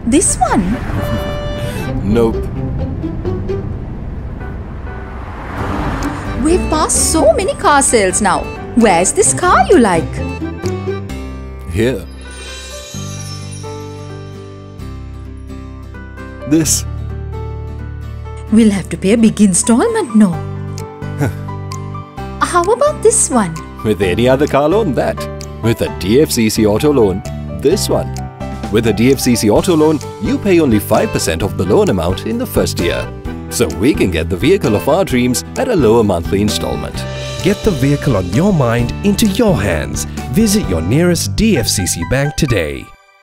This one? Nope. We've passed so many car sales now. Where's this car you like? Here. This. We'll have to pay a big installment, no? How about this one? With any other car loan, that. With a DFCC auto loan, this one. With a DFCC auto loan, you pay only 5% of the loan amount in the first year. So we can get the vehicle of our dreams at a lower monthly installment. Get the vehicle on your mind into your hands. Visit your nearest DFCC bank today.